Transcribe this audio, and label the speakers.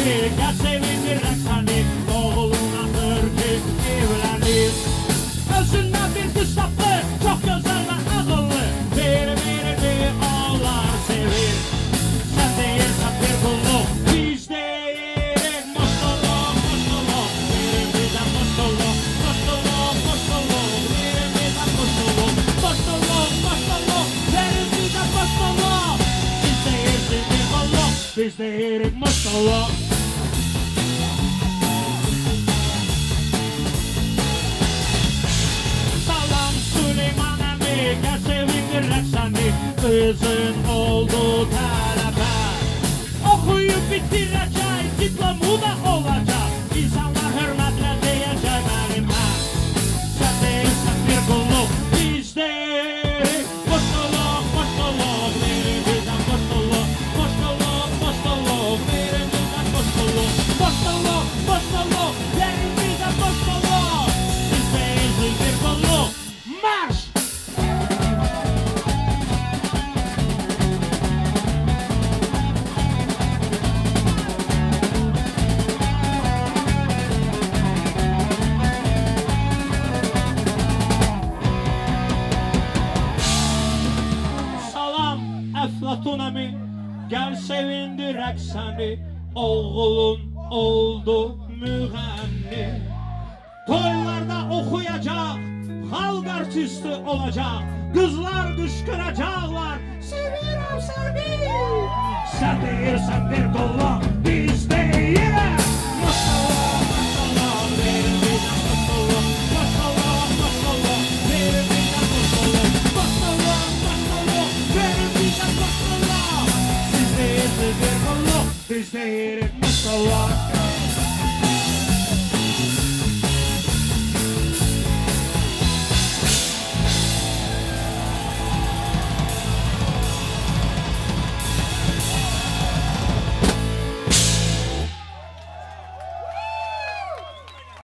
Speaker 1: gel sevindirek seni, oğluna Türk'ü evlenir. Özünden bir kız taptı, çok güzel ve akıllı, bir oğlan sevir. Sen değilsen bir kulluk, biz değilik. Mutluluk, mutluluk, birimizden mutluluk, mutluluk, mutluluk, birimizden mutluluk, mutluluk, mutluluk, birimizden mutluluk. Biz değilsin bir kulluk, biz değilik mutluluk. Gel sevindirek seni, kızın oldu talebe. Okuyup bitirecek, diplomu da olacak. İnsanlar hürmetle diyecek benimle. Sen değilsen bir kulluk, biz değil. Mutluluk, mutluluk, birimizden mutluluk, mutluluk, mutluluk, birimizden mutluluk, mutluluk, mutluluk, birimizden mutluluk. Biz değilsin bir kulluk. Marş! Eflatunami, gel sevindirek seni, oğlun oldu müğenni. Toylarda okuyacak, halk artisti olacak, kızlar kışkıracaklar, seviyorum seni. Sen değilsen bir